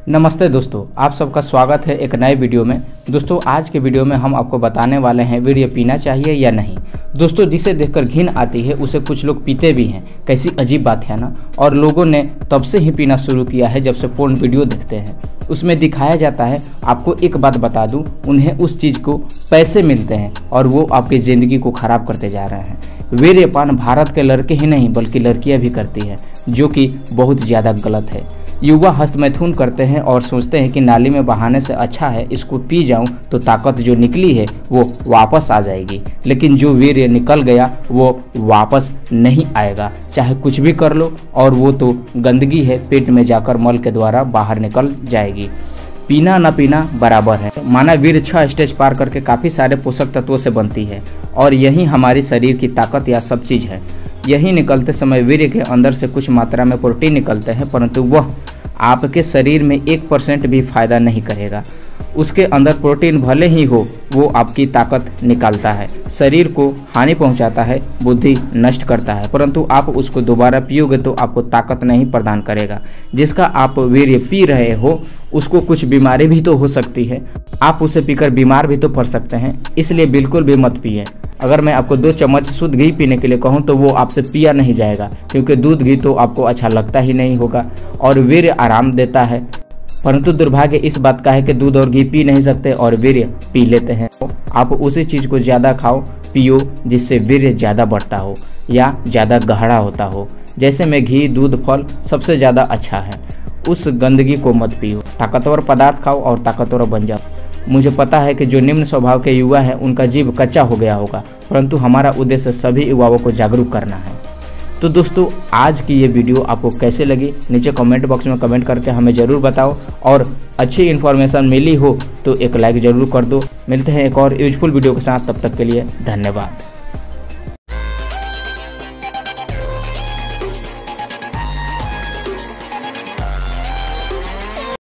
नमस्ते दोस्तों, आप सबका स्वागत है एक नए वीडियो में। दोस्तों आज के वीडियो में हम आपको बताने वाले हैं वीर्य पीना चाहिए या नहीं। दोस्तों जिसे देखकर घिन आती है उसे कुछ लोग पीते भी हैं। कैसी अजीब बात है ना। और लोगों ने तब से ही पीना शुरू किया है जब से पोर्न वीडियो देखते हैं। उसमें दिखाया जाता है। आपको एक बात बता दूं, उन्हें उस चीज़ को पैसे मिलते हैं और वो आपकी ज़िंदगी को ख़राब करते जा रहे हैं। वीर्यपान भारत के लड़के ही नहीं बल्कि लड़कियां भी करती हैं, जो कि बहुत ज़्यादा गलत है। युवा हस्तमैथुन करते हैं और सोचते हैं कि नाली में बहाने से अच्छा है इसको पी जाऊं तो ताकत जो निकली है वो वापस आ जाएगी। लेकिन जो वीर्य निकल गया वो वापस नहीं आएगा, चाहे कुछ भी कर लो। और वो तो गंदगी है, पेट में जाकर मल के द्वारा बाहर निकल जाएगी। पीना न पीना बराबर है। मानव वीर्य 6 स्टेज पार करके काफ़ी सारे पोषक तत्वों से बनती है और यही हमारी शरीर की ताकत या सब चीज़ है। यही निकलते समय वीर्य के अंदर से कुछ मात्रा में प्रोटीन निकलते हैं, परंतु वह आपके शरीर में 1% भी फायदा नहीं करेगा। उसके अंदर प्रोटीन भले ही हो, वो आपकी ताकत निकालता है, शरीर को हानि पहुंचाता है, बुद्धि नष्ट करता है, परंतु आप उसको दोबारा पियोगे तो आपको ताकत नहीं प्रदान करेगा। जिसका आप वीर्य पी रहे हो उसको कुछ बीमारी भी तो हो सकती है, आप उसे पीकर बीमार भी तो पड़ सकते हैं। इसलिए बिल्कुल भी मत पिए। अगर मैं आपको 2 चम्मच शुद्ध घी पीने के लिए कहूँ तो वो आपसे पिया नहीं जाएगा, क्योंकि दूध घी तो आपको अच्छा लगता ही नहीं होगा और वीर्य आराम देता है। परंतु दुर्भाग्य इस बात का है कि दूध और घी पी नहीं सकते और वीर्य पी लेते हैं। आप उसी चीज़ को ज़्यादा खाओ पियो जिससे वीर्य ज़्यादा बढ़ता हो या ज़्यादा गहरा होता हो। जैसे में घी, दूध, फल सबसे ज़्यादा अच्छा है। उस गंदगी को मत पियो। ताकतवर पदार्थ खाओ और ताकतवर बन जाओ। मुझे पता है कि जो निम्न स्वभाव के युवा हैं उनका जीव कच्चा हो गया होगा, परंतु हमारा उद्देश्य सभी युवाओं को जागरूक करना है। तो दोस्तों आज की ये वीडियो आपको कैसे लगी नीचे कमेंट बॉक्स में कमेंट करके हमें ज़रूर बताओ, और अच्छी इन्फॉर्मेशन मिली हो तो एक लाइक ज़रूर कर दो। मिलते हैं एक और यूजफुल वीडियो के साथ, तब तक के लिए धन्यवाद।